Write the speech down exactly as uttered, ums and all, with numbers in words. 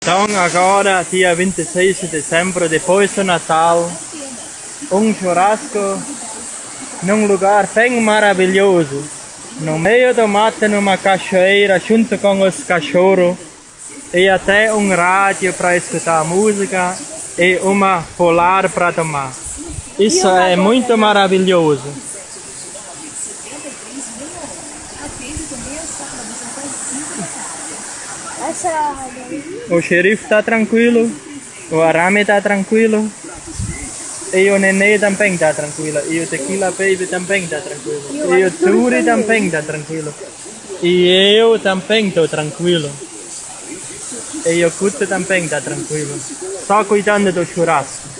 Então agora, dia vinte e seis de dezembro, depois do Natal, um churrasco num lugar bem maravilhoso, no meio do mato, numa cachoeira, junto com os cachorros, e até um rádio para escutar música e uma polar para tomar. Isso é muito maravilhoso. O xerife está tranquilo, o arame está tranquilo, e o nenê também está tranquilo, e o tequila baby também está tranquilo, e o Turi também está tranquilo, e eu também estou tranquilo, e o Kuto também está tranquilo, só cuidando do churrasco.